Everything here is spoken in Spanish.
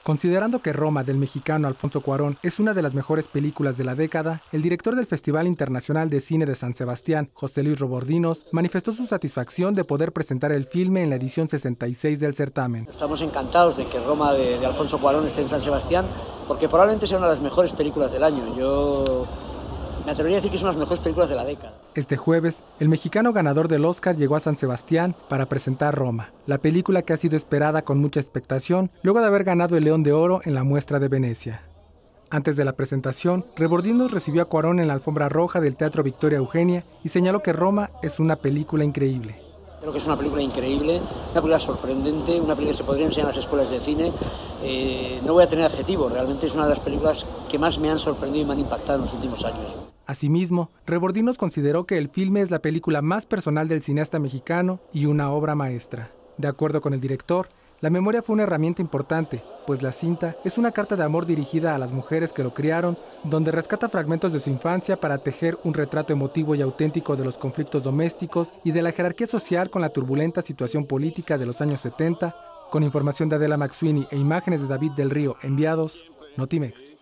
Considerando que Roma, del mexicano Alfonso Cuarón, es una de las mejores películas de la década, el director del Festival Internacional de Cine de San Sebastián, José Luis Robordinos, manifestó su satisfacción de poder presentar el filme en la edición 66 del certamen. Estamos encantados de que Roma de Alfonso Cuarón esté en San Sebastián, porque probablemente sea una de las mejores películas del año. Yo me atrevería a decir que es una de las mejores películas de la década. Este jueves, el mexicano ganador del Oscar llegó a San Sebastián para presentar Roma, la película que ha sido esperada con mucha expectación luego de haber ganado el León de Oro en la muestra de Venecia. Antes de la presentación, Robordinos recibió a Cuarón en la alfombra roja del Teatro Victoria Eugenia y señaló que Roma es una película increíble. Creo que es una película increíble, una película sorprendente, una película que se podría enseñar en las escuelas de cine. No voy a tener adjetivos, realmente es una de las películas que más me han sorprendido y me han impactado en los últimos años. Asimismo, Robordinos consideró que el filme es la película más personal del cineasta mexicano y una obra maestra. De acuerdo con el director, la memoria fue una herramienta importante, pues la cinta es una carta de amor dirigida a las mujeres que lo criaron, donde rescata fragmentos de su infancia para tejer un retrato emotivo y auténtico de los conflictos domésticos y de la jerarquía social con la turbulenta situación política de los años 70, con información de Adela McSweeney e imágenes de David del Río enviados, Notimex.